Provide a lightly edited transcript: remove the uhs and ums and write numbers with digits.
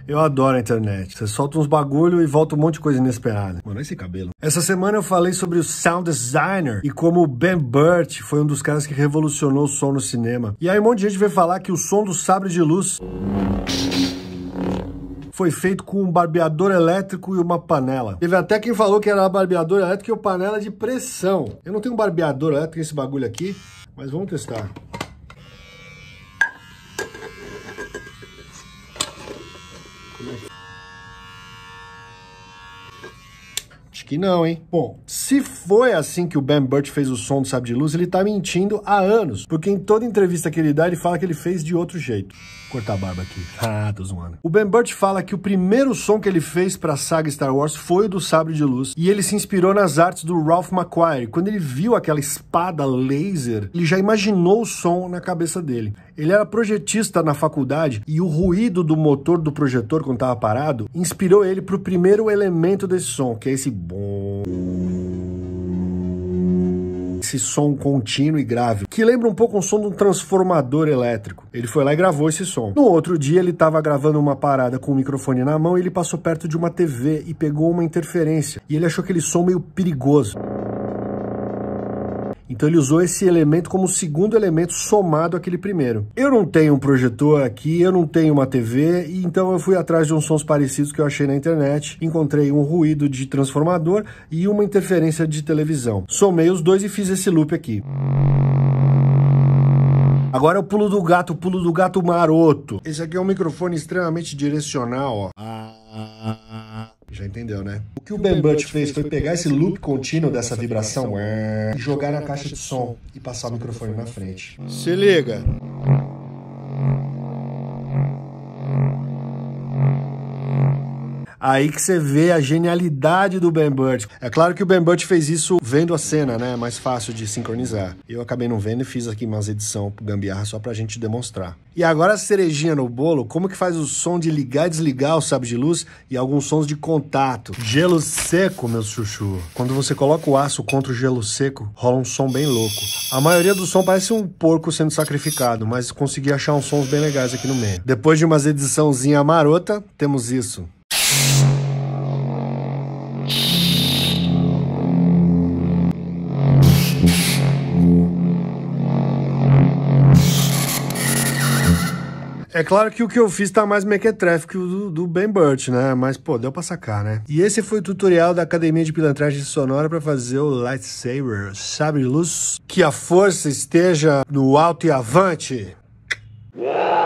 Eu adoro a internet. Você solta uns bagulho e volta um monte de coisa inesperada. Mano, esse cabelo. Essa semana eu falei sobre o sound designer e como o Ben Burtt foi um dos caras que revolucionou o som no cinema. E aí um monte de gente veio falar que o som do sabre de luz foi feito com um barbeador elétrico e uma panela. Teve até quem falou que era barbeador elétrico e uma panela de pressão. Eu não tenho um barbeador elétrico nesse bagulho aqui, mas vamos testar. Acho que não, hein? Bom, se foi assim que o Ben Burtt fez o som do sabre de luz, ele tá mentindo há anos. Porque em toda entrevista que ele dá, ele fala que ele fez de outro jeito. Vou cortar a barba aqui. Ah, tô zoando. O Ben Burtt fala que o primeiro som que ele fez pra saga Star Wars foi o do sabre de luz. E ele se inspirou nas artes do Ralph McQuarrie. Quando ele viu aquela espada laser, ele já imaginou o som na cabeça dele. Ele era projetista na faculdade e o ruído do motor do projetor, quando tava parado, inspirou ele pro primeiro elemento desse som, que é esse bom... esse som contínuo e grave, que lembra um pouco o som de um transformador elétrico. Ele foi lá e gravou esse som. No outro dia, ele estava gravando uma parada com o microfone na mão e ele passou perto de uma TV e pegou uma interferência. E ele achou aquele som meio perigoso. Então ele usou esse elemento como segundo elemento somado àquele primeiro. Eu não tenho um projetor aqui, eu não tenho uma TV, e então eu fui atrás de uns sons parecidos que eu achei na internet. Encontrei um ruído de transformador e uma interferência de televisão. Somei os dois e fiz esse loop aqui. Agora é o pulo do gato maroto. Esse aqui é um microfone extremamente direcional, ó. Já entendeu, né? O que o Ben Burtt fez foi pegar esse loop contínuo dessa vibração e jogar na caixa de som e passar o microfone na frente. Se liga! Aí que você vê a genialidade do Ben Burtt. É claro que o Ben Burtt fez isso vendo a cena, né? É mais fácil de sincronizar. Eu acabei não vendo e fiz aqui umas edições pro Gambiarra só pra gente demonstrar. E agora a cerejinha no bolo, como que faz o som de ligar e desligar o sabre de luz e alguns sons de contato. Gelo seco, meu chuchu. Quando você coloca o aço contra o gelo seco, rola um som bem louco. A maioria do som parece um porco sendo sacrificado, mas consegui achar uns sons bem legais aqui no meio. Depois de umas ediçãozinha marota, temos isso. É claro que o que eu fiz tá mais mequetrefe que o do Ben Burtt, né? Mas, pô, deu pra sacar, né? E esse foi o tutorial da Academia de Pilantragem Sonora pra fazer o lightsaber, sabre de luz. Que a força esteja no alto e avante!